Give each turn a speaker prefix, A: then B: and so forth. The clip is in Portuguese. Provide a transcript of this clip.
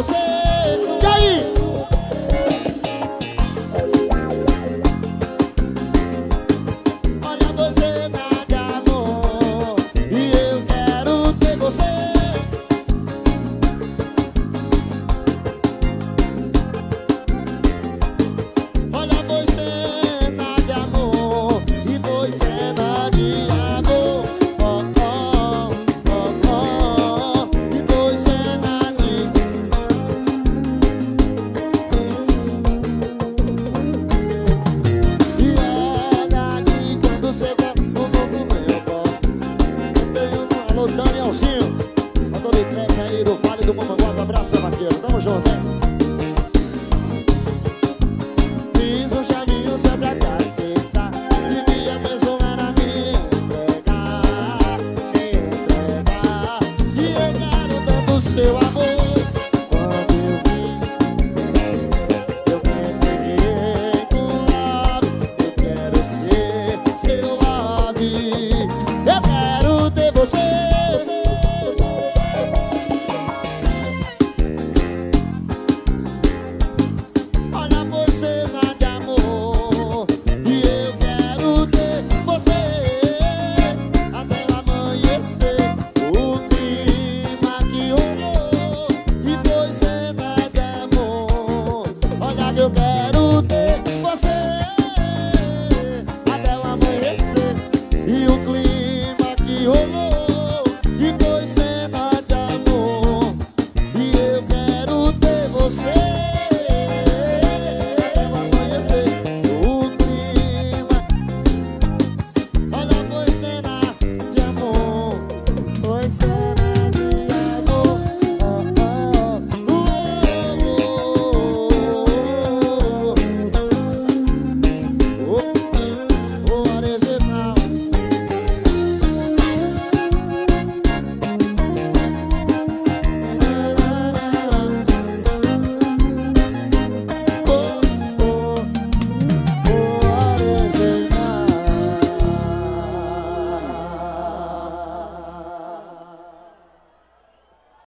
A: você. E aí? Olha, você tá de amor e eu quero ter você. Olha, você tá de amor e você tá de amor. Oh, oh, oh, oh. E você tá de... E olha que quando você vai no novo meu copo. Tenho um alô, Danielzinho. Mandou de treca aí do Vale do Mamanguape. Abraço, vaqueiro. Tamo junto, hein? Fiz um chavinho só pra te atiçar. Devia mesmo era me entregar. E eu quero tanto seu amor.